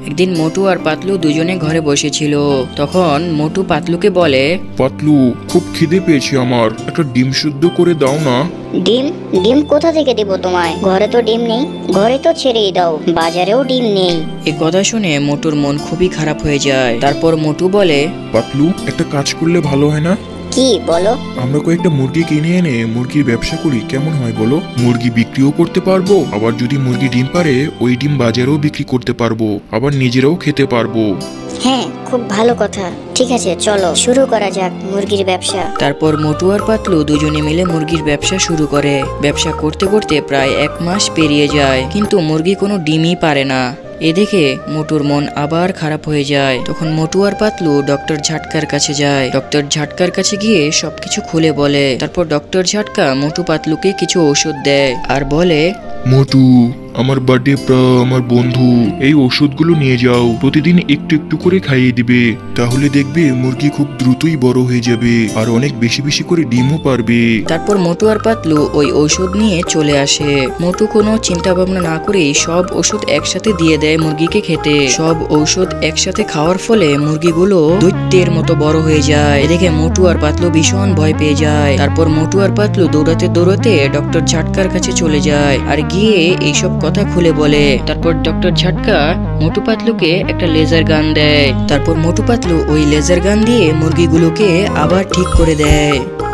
একদিন মোটু আর পাতলু দুজনে ঘরে বসেছিল। তখন মোটু পাতলুকে বলে, পাতলু, খুব খিদে পেয়েছে আমার, একটা ডিম সিদ্ধ করে দাও না। ডিম? ডিম কোথা থেকে দেব তোমায়? ঘরে তো ডিম নেই। ঘরে তো ছেড়েই দাও, বাজারেও ডিম নেই। এই কথা শুনে মোটুর মন খুবই খারাপ হয়ে যায়। তারপর মোটু বলে, পাতলু, একটা কাজ করলে ভালো হয় না? কি বলো? আমরা কয়েকটা মুরগি কিনে এনে মুরগির ব্যবসা করি, কেমন হয় বলো? মুরগি বিক্রিও করতে পারবো, আবার যদি মুরগি ডিম পারে ওই ডিম বাজারেও বিক্রি করতে পারবো, আবার নিজেরাও খেতে পারবো। হ্যাঁ, খুব ভালো কথা। ঠিক আছে, চলো শুরু করা যাক মুরগির ব্যবসা। তারপর মোটু আর পাতলু দুজনে মিলে মুরগির ব্যবসা শুরু করে। ব্যবসা করতে করতে প্রায় 1 মাস পেরিয়ে যায়, কিন্তু মুরগি কোনো ডিমই পারে না। এ দেখে মোটুর মন আবার খারাপ হয়ে যায়। তখন মোটু আর পাতলু ডক্টর ঝাটকার কাছে যায়। ডক্টর ঝাটকার কাছে গিয়ে সবকিছু খুলে বলে। তারপর ডক্টর ঝাটকা মোটু পাতলুকে কিছু ওষুধ দেয় আর বলে, মোটু, আমার বার্থডে আমার বন্ধু, এই ওষুধগুলো নিয়ে যাও, প্রতিদিন একটু একটু করে খাইয়ে দিবে, তাহলে দেখবে মুরগি খুব দ্রুতই বড় হয়ে যাবে আর অনেক বেশি বেশি করে ডিমও পারবে। তারপর মোটু আর পাতলু ওই ওষুধ নিয়ে চলে আসে। মোটু কোনো চিন্তা ভাবনা না করেই সব ওষুধ একসাথে দিয়ে দেয় মুরগিকে খেতে। সব ঔষধ একসাথে খাওয়ার ফলে মুরগিগুলো দৈত্যের মতো বড় হয়ে যায়। এদিকে মোটু আর পাতলু ভীষণ ভয় পেয়ে যায়। তারপর মোটু আর পাতলু দৌড়াতে দৌড়াতে ডক্টর ঝাটকার কাছে চলে যায় আর গিয়ে এইসব কথা খুলে বলে। তারপর ডক্টর ঝাটকা মোটু পাতলুকে একটা লেজার গান দেয়। তারপর মোটু পাতলু ওই লেজার গান দিয়ে মুরগিগুলোকে আবার ঠিক করে দেয়।